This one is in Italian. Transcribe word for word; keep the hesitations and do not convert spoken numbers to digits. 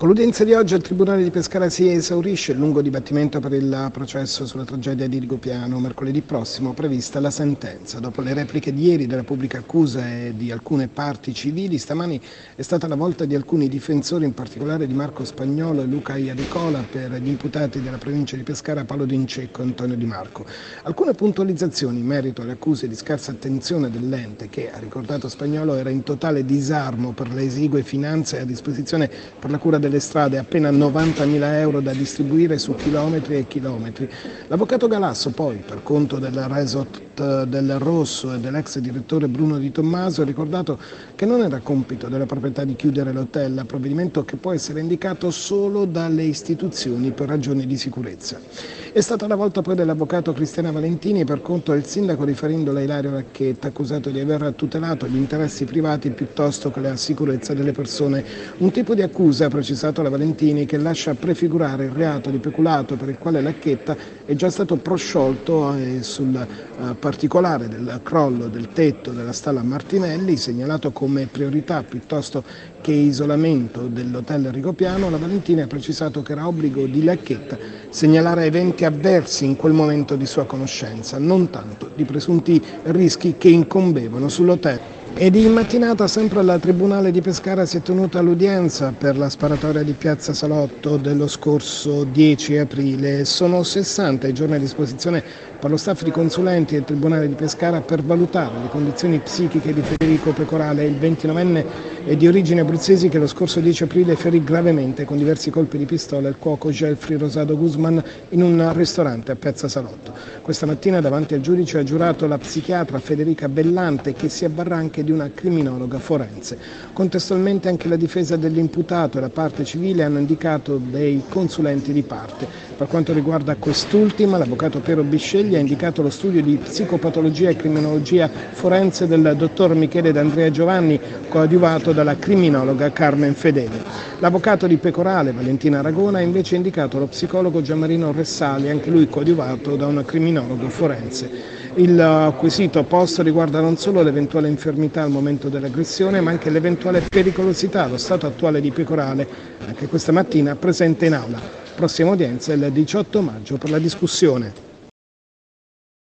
Con l'udienza di oggi al Tribunale di Pescara si esaurisce il lungo dibattimento per il processo sulla tragedia di Rigopiano. Mercoledì prossimo prevista la sentenza. Dopo le repliche di ieri della pubblica accusa e di alcune parti civili, stamani è stata la volta di alcuni difensori, in particolare di Marco Spagnolo e Luca Iadicola, per gli imputati della provincia di Pescara Paolo D'Incecco e Antonio Di Marco. Alcune puntualizzazioni in merito alle accuse di scarsa attenzione dell'ente che, ha ricordato Spagnolo, era in totale disarmo per le esigue finanze a disposizione per la cura delle strade, appena novantamila euro da distribuire su chilometri e chilometri. L'avvocato Galasso poi, per conto del resort del Rosso e dell'ex direttore Bruno Di Tommaso, ha ricordato che non era compito della proprietà di chiudere l'hotel, provvedimento che può essere indicato solo dalle istituzioni per ragioni di sicurezza. È stata la volta poi dell'avvocato Cristiana Valentini per conto del sindaco di Farindola Ilario Racchetta, accusato di aver tutelato gli interessi privati piuttosto che la sicurezza delle persone. Un tipo di accusa, ha precisato la Valentini, che lascia prefigurare il reato di peculato per il quale Racchetta è già stato prosciolto eh, sul eh, particolare del crollo del tetto della Stalla Martinelli, segnalato come priorità piuttosto che isolamento dell'hotel Rigopiano. La Valentini ha precisato che era obbligo di Racchetta segnalare eventi avversi in quel momento di sua conoscenza, non tanto di presunti rischi che incombevano sull'hotel. Ed in mattinata, sempre al Tribunale di Pescara, si è tenuta l'udienza per la sparatoria di Piazza Salotto dello scorso dieci aprile. Sono sessanta i giorni a disposizione per lo staff di consulenti del Tribunale di Pescara per valutare le condizioni psichiche di Federico Pecorale, il ventinovenne e di origini abruzzesi, che lo scorso dieci aprile ferì gravemente con diversi colpi di pistola il cuoco Gelfri Rosado Guzman in un ristorante a Piazza Salotto. Questa mattina davanti al giudice ha giurato la psichiatra Federica Bellante, che si avvarrà anche di una criminologa forense. Contestualmente anche la difesa dell'imputato e la parte civile hanno indicato dei consulenti di parte. Per quanto riguarda quest'ultima, l'avvocato Piero Biscegli ha indicato lo studio di psicopatologia e criminologia forense del dottor Michele D'Andrea Giovanni, coadiuvato dalla criminologa Carmen Fedele. L'avvocato di Pecorale, Valentina Aragona, ha invece indicato lo psicologo Gianmarino Ressali, anche lui coadiuvato da un criminologo forense. Il quesito posto riguarda non solo l'eventuale infermità al momento dell'aggressione, ma anche l'eventuale pericolosità allo stato attuale di Pecorale, anche questa mattina presente in aula. Prossima udienza il diciotto maggio per la discussione.